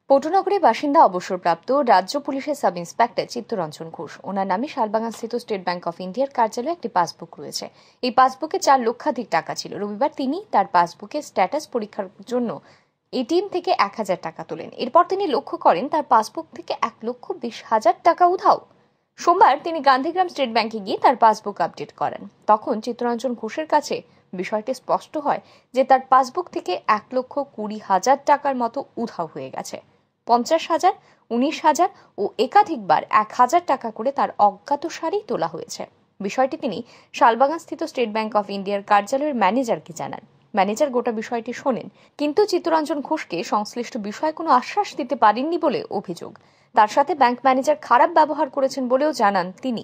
পটুনগরের বাসিন্দা অবসরপ্রাপ্ত রাজ্য পুলিশের সাব ইন্সপেক্টর চিত্তরঞ্জন ঘোষ। ওনার নামে শালবাগানস্থিত স্টেট ব্যাংক অফ ইন্ডিয়ার কার্যালয়ে একটি পাসবুক রয়েছে। এই পাসবুকে 4 লক্ষাধিক টাকা ছিল। রবিবার তিনি তার পাসবুকের স্ট্যাটাস পরীক্ষার জন্য এটিএম থেকে 1,000 টাকা তোলেন। এরপর তিনি লক্ষ্য করেন তার পাসবুক থেকে 1,20,000 টাকা উধাও। সোমবার তিনি গান্ধীগ্রাম স্টেট ব্যাংকে গিয়ে তার পাসবুক আপডেট করেন। তখন চিত্তরঞ্জন ঘোষের কাছে বিষয়টি স্পষ্ট হয় যে তার পাসবুক থেকে 1,20,000 টাকার মতো উধাও হয়ে গেছে। 50,000, 19,000 ও একাধিকবার 1,000 টাকা করে তার অজ্ঞাতসারেই তোলা হয়েছে। বিষয়টি তিনি শালবাগানস্থিত স্টেট ব্যাংক অফ ইন্ডিয়ার কার্যালয়ের ম্যানেজারকে জানান। ম্যানেজার গোটা বিষয়টি শোনেন, কিন্তু চিত্তরঞ্জন ঘোষকে সংশ্লিষ্ট বিষয়ে কোনো আশ্বাস দিতে পারেননি বলে অভিযোগ। তার সাথে ব্যাংক ম্যানেজার খারাপ ব্যবহার করেছেন বলেও জানান তিনি।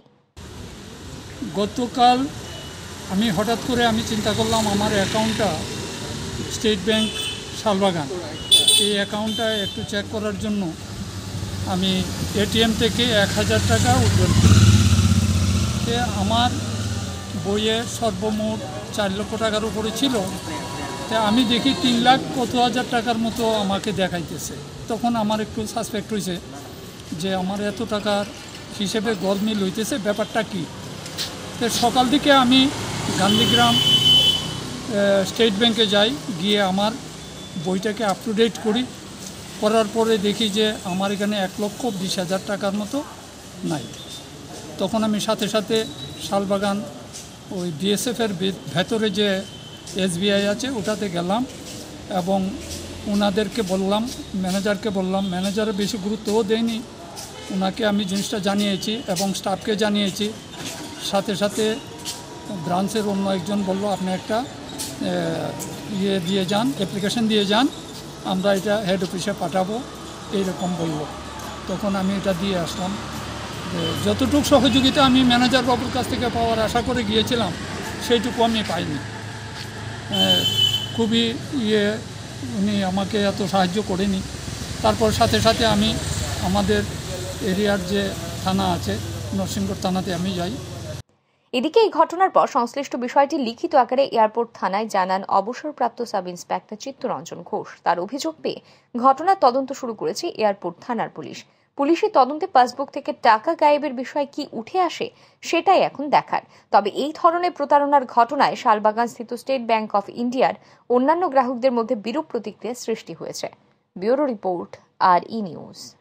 গতকাল আমি হঠাৎ করে চিন্তা করলাম আমার অ্যাকাউন্টটা স্টেট ব্যাংক শালবাগান, এই অ্যাকাউন্টটা একটু চেক করার জন্য আমি এটিএম থেকে 1,000 টাকা উইথড্র করি। আমার বইয়ে সর্বমোট 4 লক্ষ টাকার উপরে ছিল। আমি দেখি 3,00,000 টাকার মতো আমাকে দেখাইতেছে। তখন আমার একটু সাসপেক্ট হয়েছে যে আমার এত টাকার হিসেবে গলমিল হইতেছে, ব্যাপারটা কী। সকাল থেকে আমি গান্ধীগ্রাম স্টেট ব্যাংকে যাই, গিয়ে আমার বইটাকে আপ টু ডেট করার পরে দেখি যে আমার এখানে 1,20,000 টাকার মতো নাই। তখন আমি সাথে সাথে শালবাগান ওই বিএসএফের ভেতরে যে এসবিআই আছে ওটাতে গেলাম এবং ওনাদেরকে বললাম, ম্যানেজারকে বললাম। ম্যানেজারে বেশি গুরুত্বও দেয়নি, ওনাকে আমি জিনিসটা জানিয়েছি এবং স্টাফকে জানিয়েছি। সাথে সাথে ব্রাঞ্চের অন্য একজন বলল, আপনি একটা দিয়ে যান, অ্যাপ্লিকেশন দিয়ে যান, আমরা এটা হেড অফিসে পাঠাবো, এইরকম বলল। তখন আমি এটা দিয়ে আসলাম। যতটুকু সহযোগিতা আমি ম্যানেজার বাবুর কাছ থেকে পাওয়ার আশা করে গিয়েছিলাম সেইটুকু আমি পাইনি। খুবই উনি আমাকে এত সাহায্য করেনি। তারপর সাথে সাথে আমি আমাদের এরিয়ার যে থানা আছে নরসিংগড় থানাতে আমি যাই। এদিকে এই ঘটনার পর সংশ্লিষ্ট বিষয়টি লিখিত আকারে এয়ারপোর্ট থানায় জানান অবসরপ্রাপ্ত সাব ইন্সপেক্টর চিত্তরঞ্জন ঘোষ। তার অভিযোগ পেয়ে ঘটনার তদন্ত শুরু করেছে এয়ারপোর্ট থানার পুলিশ। পুলিশি তদন্তে পাসবুক থেকে টাকা গায়েবের বিষয় কি উঠে আসে সেটাই এখন দেখার। তবে এই ধরনের প্রতারণার ঘটনায় শালবাগানস্থিত স্টেট ব্যাংক অফ ইন্ডিয়ার অন্যান্য গ্রাহকদের মধ্যে বিরূপ প্রতিক্রিয়া সৃষ্টি হয়েছে। Bureau report, RE news.